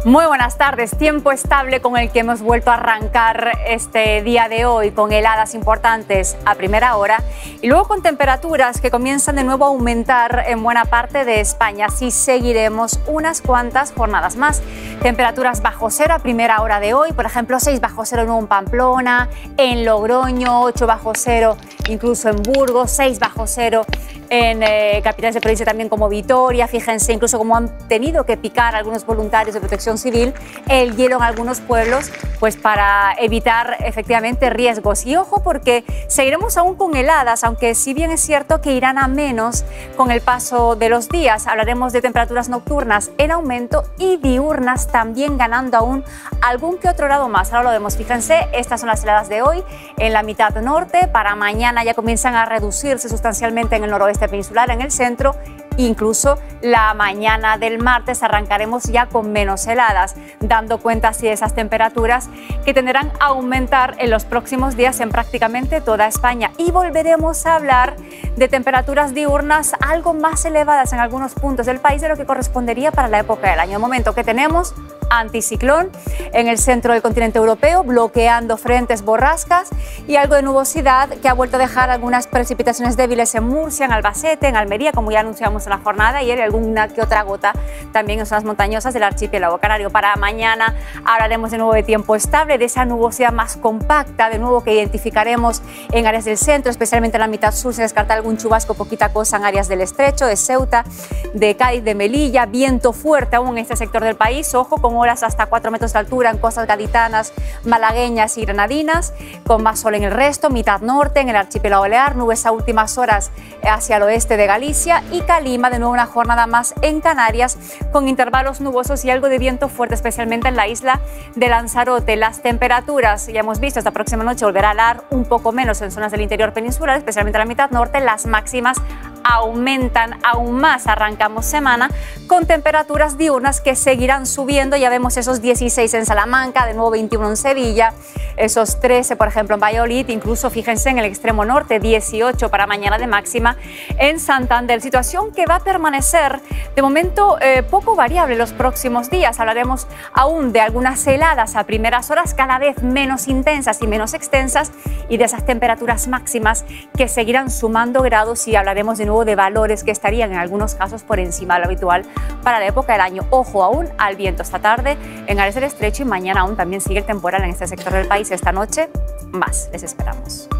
Muy buenas tardes. Tiempo estable con el que hemos vuelto a arrancar este día de hoy, con heladas importantes a primera hora y luego con temperaturas que comienzan de nuevo a aumentar en buena parte de España. Así seguiremos unas cuantas jornadas más. Temperaturas bajo cero a primera hora de hoy, por ejemplo 6 bajo cero en Pamplona, en Logroño, 8 bajo cero incluso en Burgos, 6 bajo cero en capitales de provincia también como Vitoria. Fíjense incluso cómo han tenido que picar algunos voluntarios de protección civil el hielo en algunos pueblos, pues para evitar efectivamente riesgos. Y ojo, porque seguiremos aún con heladas, aunque si bien es cierto que irán a menos con el paso de los días. Hablaremos de temperaturas nocturnas en aumento y diurnas también ganando aún algún que otro grado más. Ahora lo vemos. Fíjense, estas son las heladas de hoy en la mitad norte. Para mañana ya comienzan a reducirse sustancialmente en el noroeste peninsular, en el centro. Incluso la mañana del martes arrancaremos ya con menos heladas, dando cuenta así de esas temperaturas que tenderán a aumentar en los próximos días en prácticamente toda España. Y volveremos a hablar de temperaturas diurnas algo más elevadas en algunos puntos del país de lo que correspondería para la época del año. De momento que tenemos anticiclón en el centro del continente europeo, bloqueando frentes borrascas y algo de nubosidad que ha vuelto a dejar algunas precipitaciones débiles en Murcia, en Albacete, en Almería, como ya anunciamos en la jornada ayer, y alguna que otra gota también en zonas montañosas del archipiélago canario. Para mañana hablaremos de nuevo de tiempo estable, de esa nubosidad más compacta, de nuevo que identificaremos en áreas del centro, especialmente en la mitad sur, sin descartar algún chubasco, poquita cosa en áreas del Estrecho, de Ceuta, de Cádiz, de Melilla. Viento fuerte aún en este sector del país, ojo, con horas hasta 4 metros de altura en costas gaditanas, malagueñas y granadinas, con más sol en el resto, mitad norte, en el archipiélago balear, nubes a últimas horas hacia el oeste de Galicia y Calima, de nuevo una jornada más en Canarias, con intervalos nubosos y algo de viento fuerte, especialmente en la isla de Lanzarote. Las temperaturas, ya hemos visto, esta próxima noche volverá a helar un poco menos en zonas del interior peninsular, especialmente en la mitad norte. Las máximas aumentan aún más. Arrancamos semana con temperaturas diurnas que seguirán subiendo. Ya vemos esos 16 en Salamanca, de nuevo 21 en Sevilla, esos 13 por ejemplo en Valladolid, incluso fíjense en el extremo norte 18 para mañana de máxima en Santander. Situación que va a permanecer de momento poco variable los próximos días. Hablaremos aún de algunas heladas a primeras horas, cada vez menos intensas y menos extensas, y de esas temperaturas máximas que seguirán sumando grados, y hablaremos de nuevo de valores que estarían en algunos casos por encima de lo habitual para la época del año. Ojo aún al viento esta tarde en áreas del Estrecho, y mañana aún también sigue el temporal en este sector del país. Esta noche más. Les esperamos.